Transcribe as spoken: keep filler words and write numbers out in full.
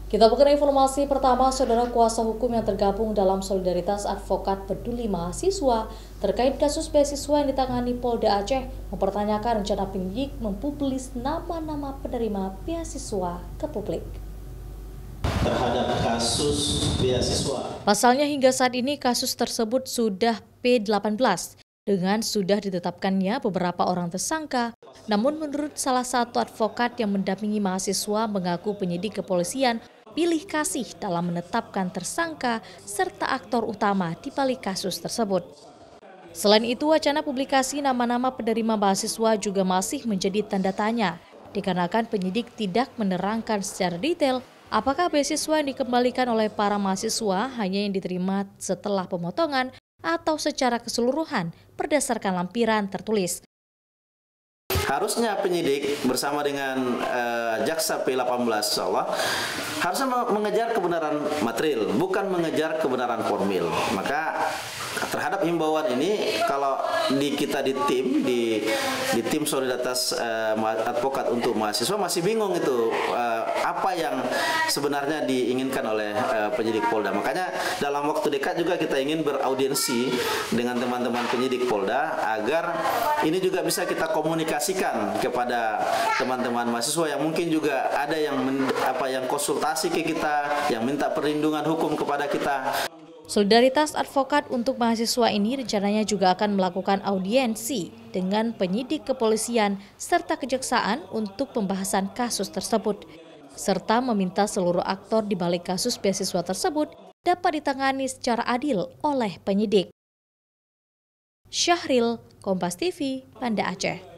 Kita buka informasi pertama, saudara kuasa hukum yang tergabung dalam Solidaritas Advokat Peduli Mahasiswa terkait kasus beasiswa yang ditangani Polda Aceh mempertanyakan rencana penyidik mempublis nama-nama penerima beasiswa ke publik. Terhadap kasus beasiswa. Pasalnya hingga saat ini kasus tersebut sudah P delapan belas dengan sudah ditetapkannya beberapa orang tersangka. Namun menurut salah satu advokat yang mendampingi mahasiswa mengaku penyidik kepolisian pilih kasih dalam menetapkan tersangka serta aktor utama di balik kasus tersebut. Selain itu, wacana publikasi nama-nama penerima mahasiswa juga masih menjadi tanda tanya, dikarenakan penyidik tidak menerangkan secara detail apakah beasiswa yang dikembalikan oleh para mahasiswa hanya yang diterima setelah pemotongan atau secara keseluruhan berdasarkan lampiran tertulis. Harusnya penyidik bersama dengan uh, jaksa P delapan belas insya Allah harusnya mengejar kebenaran material, bukan mengejar kebenaran formil. Maka terhadap himbauan ini, kalau di kita di tim di di tim Solidaritas uh, Advokat untuk Mahasiswa masih bingung itu uh, apa yang sebenarnya diinginkan oleh uh, penyidik Polda. Makanya dalam waktu dekat juga kita ingin beraudiensi dengan teman-teman penyidik Polda agar ini juga bisa kita komunikasikan kepada teman-teman mahasiswa yang mungkin juga ada yang men, apa yang konsultasi ke kita, yang minta perlindungan hukum kepada kita. Solidaritas Advokat untuk Mahasiswa ini rencananya juga akan melakukan audiensi dengan penyidik kepolisian serta kejaksaan untuk pembahasan kasus tersebut, serta meminta seluruh aktor di balik kasus beasiswa tersebut dapat ditangani secara adil oleh penyidik. Syahril, Kompas T V, Banda Aceh.